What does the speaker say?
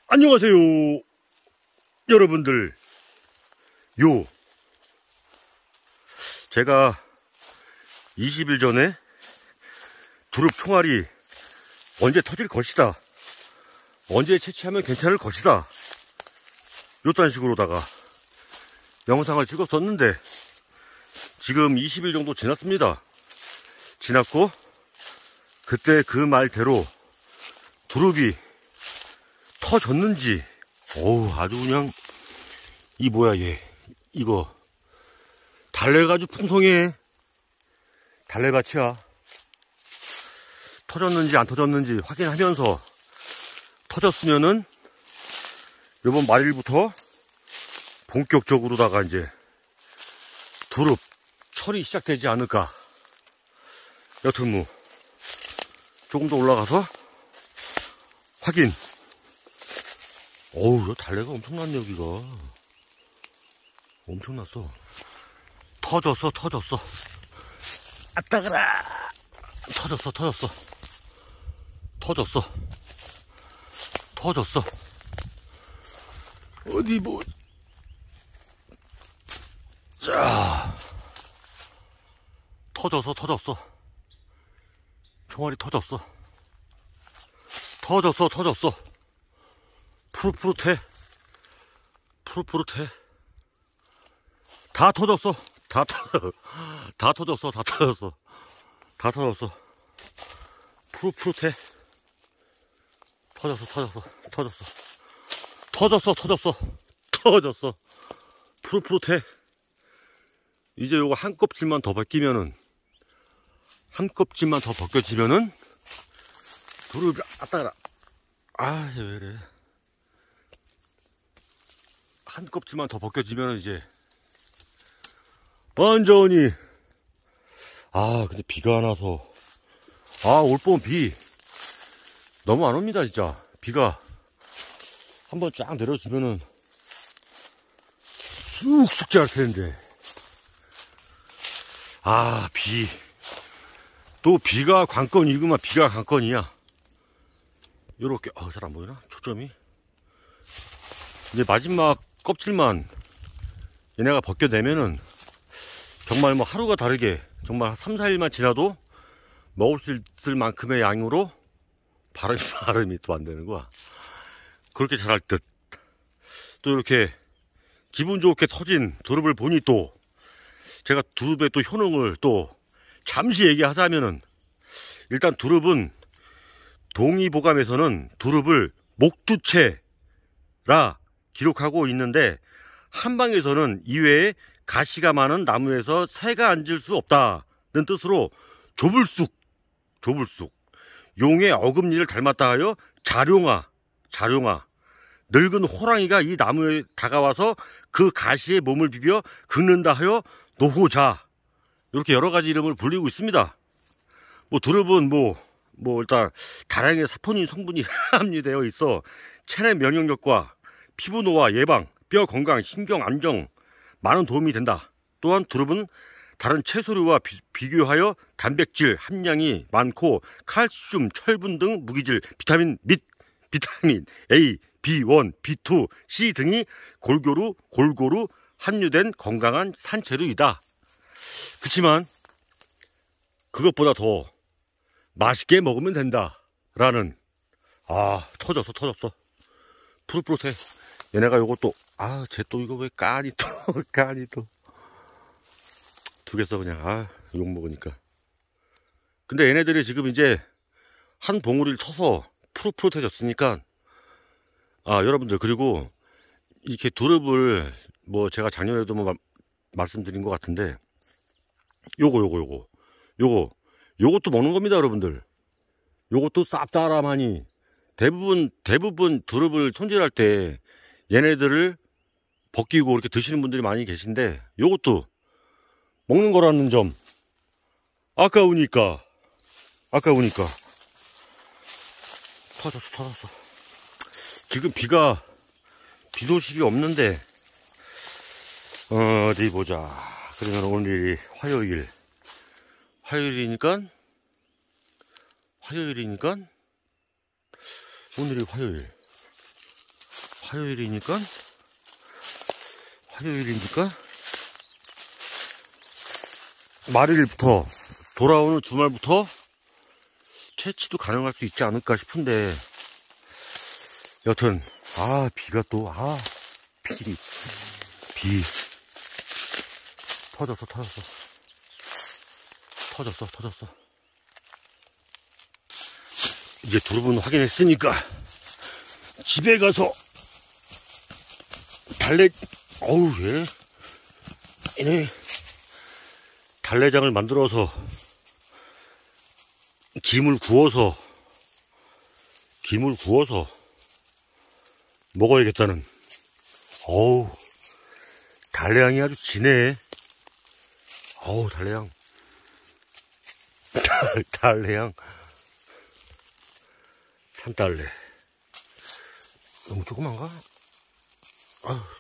안녕하세요 여러분들. 제가 20일 전에 두릅 총알이 언제 터질 것이다, 언제 채취하면 괜찮을 것이다, 요딴 식으로다가 영상을 찍었었는데 지금 20일 정도 지났습니다. 지났고 그때 그 말대로 두릅이 터졌는지 아주 그냥 이거 달래가 아주 풍성해. 달래밭이야. 터졌는지 안 터졌는지 확인하면서, 터졌으면은 이번 말일부터 본격적으로다가 이제 두릅 철이 시작되지 않을까. 여튼 조금 더 올라가서 확인. 달래가 엄청났네. 여기가 엄청났어. 터졌어. 아따그라. 터졌어. 어디 자, 터졌어. 총알이 터졌어. 푸릇푸릇해. 다 터졌어. 푸릇푸릇해. 터졌어. 푸릇푸릇해. 이제 요거 한 껍질만 더 벗기면은, 두릅이 아따라. 왜이래. 한 껍질만 더 벗겨지면 이제 완전히. 근데 비가 안 와서. 올봄 비 너무 안 옵니다 진짜. 비가 한번 쫙 내려주면은 쑥쑥 자랄 텐데. 또 비가 관건이구만. 비가 관건이야. 요렇게 잘 안 보이나? 초점이. 이제 마지막 껍질만 얘네가 벗겨내면은 정말 하루가 다르게, 정말 3, 4일만 지나도 먹을 수 있을 만큼의 양으로 발음이 또 안 되는 거야. 그렇게 자랄 듯. 또 이렇게 기분 좋게 터진 두릅을 보니, 또 제가 두릅의 또 효능을 또 잠시 얘기하자면은, 일단 두릅은 동의보감에서는 두릅을 목두채라 기록하고 있는데, 한방에서는 이외에 가시가 많은 나무에서 새가 앉을 수 없다는 뜻으로 조불쑥, 용의 어금니를 닮았다 하여 자룡아, 늙은 호랑이가 이 나무에 다가와서 그 가시에 몸을 비벼 긁는다 하여 노호자, 이렇게 여러 가지 이름을 불리고 있습니다. 두릅은 일단 다량의 사포닌 성분이 함유되어 있어 체내 면역력과 피부 노화 예방, 뼈 건강, 신경 안정 많은 도움이 된다. 또한 두릅은 다른 채소류와 비교하여 단백질 함량이 많고 칼슘, 철분 등 무기질, 비타민 및 비타민 A, B1, B2, C 등이 골고루 함유된 건강한 산채류이다. 그치만 그것보다 더 맛있게 먹으면 된다라는. 터졌어. 푸릇푸릇해. 얘네가 요것도, 쟤 또 이거 왜 까니 또 두 개 써 그냥. 욕 먹으니까. 근데 얘네들이 지금 이제 한 봉우리를 터서 푸릇푸릇해졌으니까, 여러분들, 그리고 이렇게 두릅을 제가 작년에도 말씀드린 것 같은데, 요것도 먹는 겁니다 여러분들. 요것도 쌉싸름하니 대부분 두릅을 손질할 때 얘네들을 벗기고 이렇게 드시는 분들이 많이 계신데, 요것도 먹는 거라는 점. 아까우니까 터졌어. 지금 비 소식이 없는데, 어디 보자. 그러면 오늘이 화요일이니까 오늘이 화요일. 화요일이니까 말일부터 돌아오는 주말부터 채취도 가능할 수 있지 않을까 싶은데, 여튼 비가 또 비 터졌어. 이제 두릅은 확인했으니까 집에 가서 달래장을 만들어서 김을 구워서 먹어야겠다는. 달래향이 아주 진해. 달래향. 산달래. 너무 조그만가?